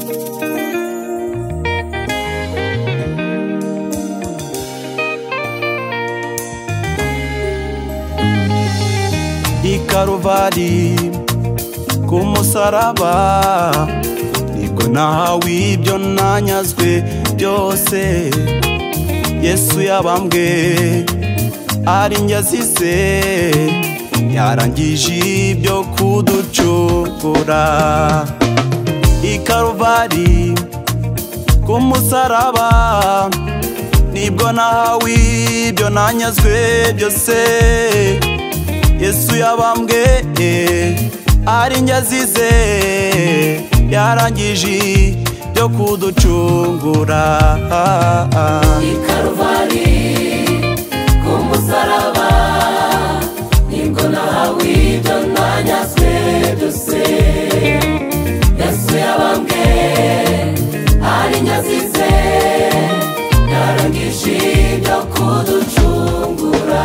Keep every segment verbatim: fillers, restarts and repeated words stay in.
I Karuvari ku musaraba nibwo nahawe ibyo nanyazwe byose. Yesu yabambwe ari njye azize, yarangije ibyo kuducungura. I Karuvari ku musaraba nibwo nahawe ibyo nanyazwe byose. Yesu yabambwe ari njye azize, yarangije ibyo kuducungura. I Karuvari ku musaraba nibwo nahawe ibyo nanyazwe byose. Yesu yabambwe ari njye azize, yarangije ibyo kuducungura.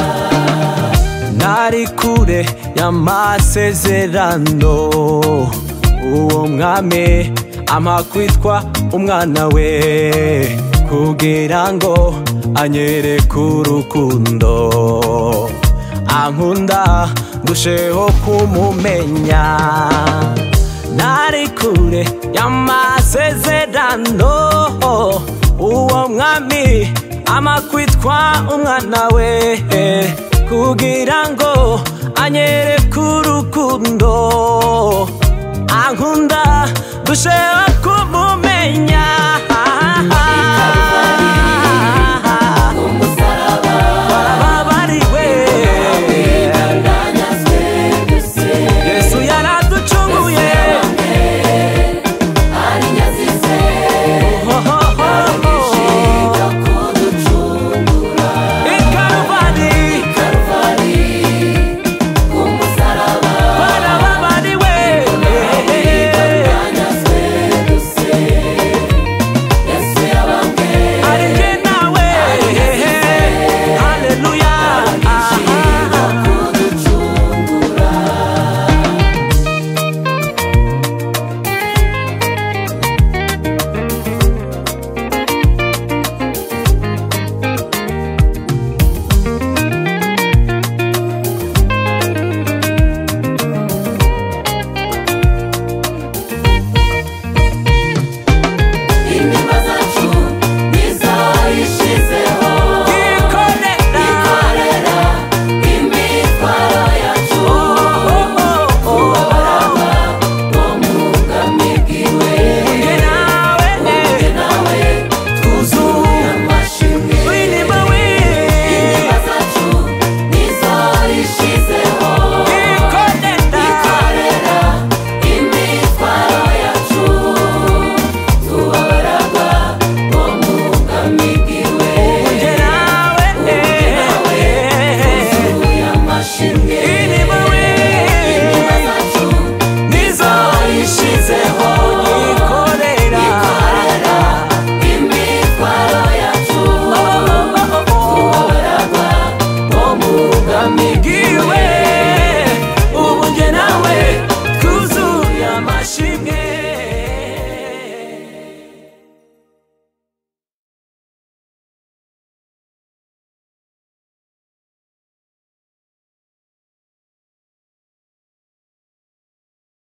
Nari kure y'amasezerano, uwo mwami ampa kwitwa umwana we, kugira ngo anyereke urukundo ankunda ndusheho kumumenya. Nari kure y'amasezerano, uwo mwami ampa kwitwa umwana we, kugira ngo anyereke urukundo ankunda ndusheho